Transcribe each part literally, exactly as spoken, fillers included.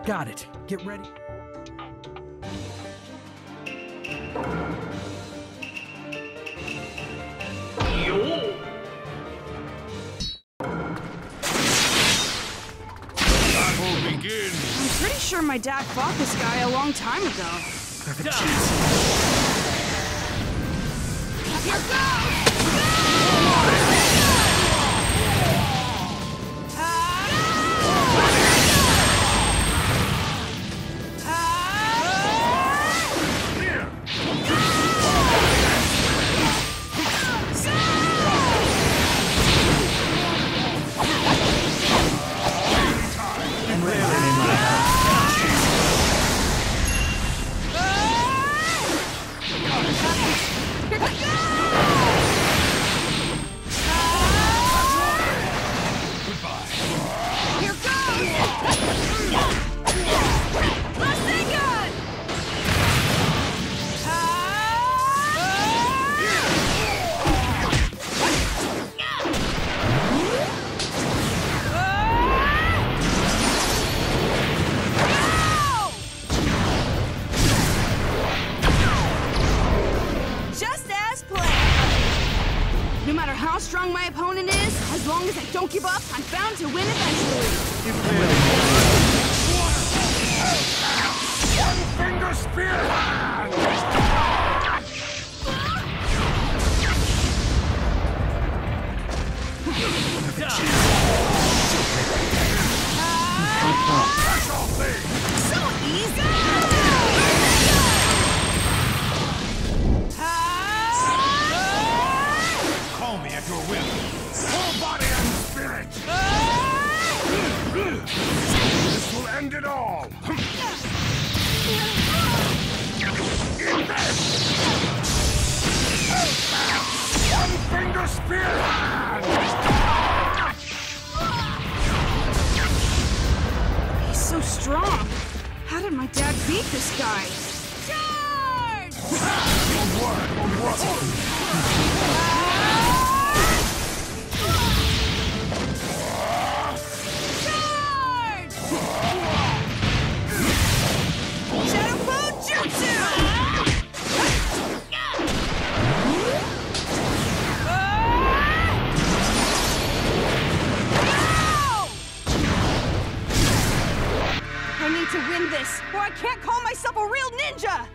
Got it. Get ready. Battle begins. I'm pretty sure my dad fought this guy a long time ago. Perfect chance. Here goes! No matter how strong my opponent is, as long as I don't give up, I'm bound to win eventually. One finger spear! So easy! Call me at your will. Full body and spirit! This will end it all! Eat this! One finger spear! He's so strong. How did my dad beat this guy? Charge! Good work, good work. I need to win this, or I can't call myself a real ninja!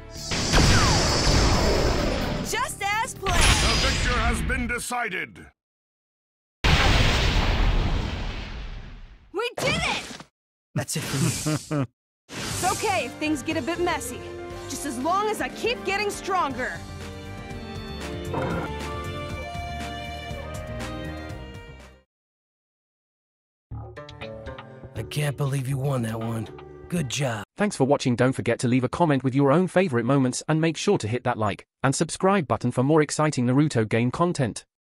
Just as planned! The victor has been decided! We did it! That's it for me. It's okay if things get a bit messy, just as long as I keep getting stronger. I can't believe you won that one. Good job. Thanks for watching. Don't forget to leave a comment with your own favorite moments and make sure to hit that like and subscribe button for more exciting Naruto game content.